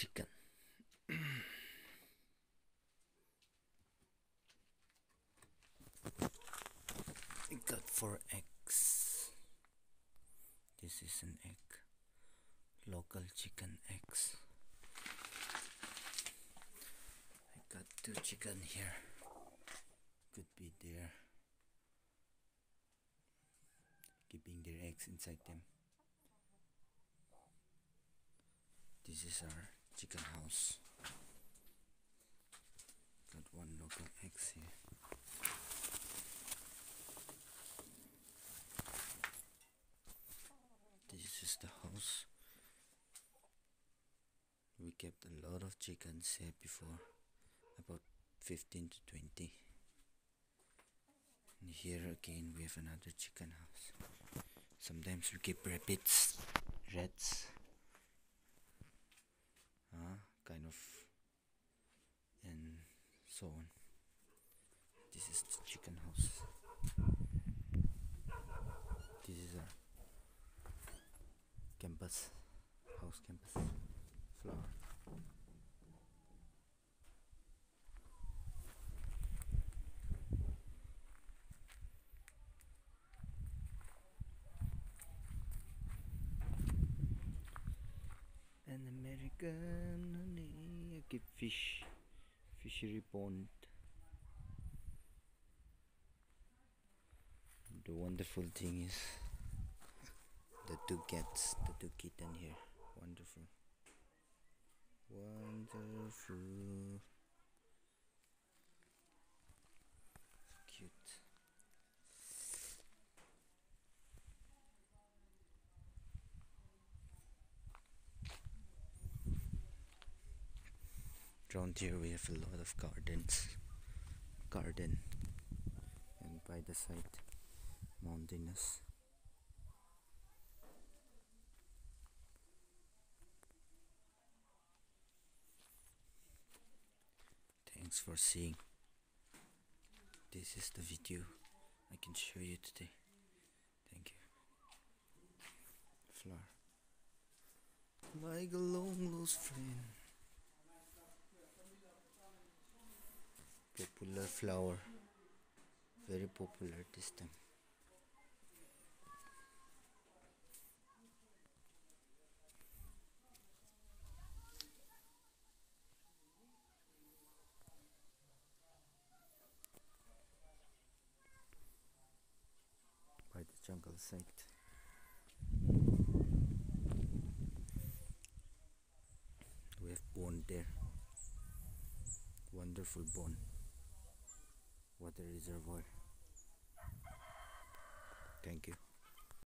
chicken. I got 4 eggs. This is an egg. Local chicken eggs. I got 2 chicken here. Could be there. Keeping their eggs inside them. This is our chicken house. Got 1 local eggs here. This is the house. We kept a lot of chickens here before, about 15 to 20. And here again we have another chicken house. Sometimes we keep rabbits, rats, kind of, and so on. This is the chicken house. This is our campus, house campus, flower. An American honey, I keep fishery pond. The wonderful thing is the 2 cats, the 2 kittens here. Wonderful. Wonderful. Cute. Around here we have a lot of garden, and by the side mountainous. Thanks for seeing. This is the video I can show you today. Thank you. Flower. Like a long lost friend. Popular flower. Very popular this time. By the jungle site. We have pond there. Wonderful pond. Water reservoir.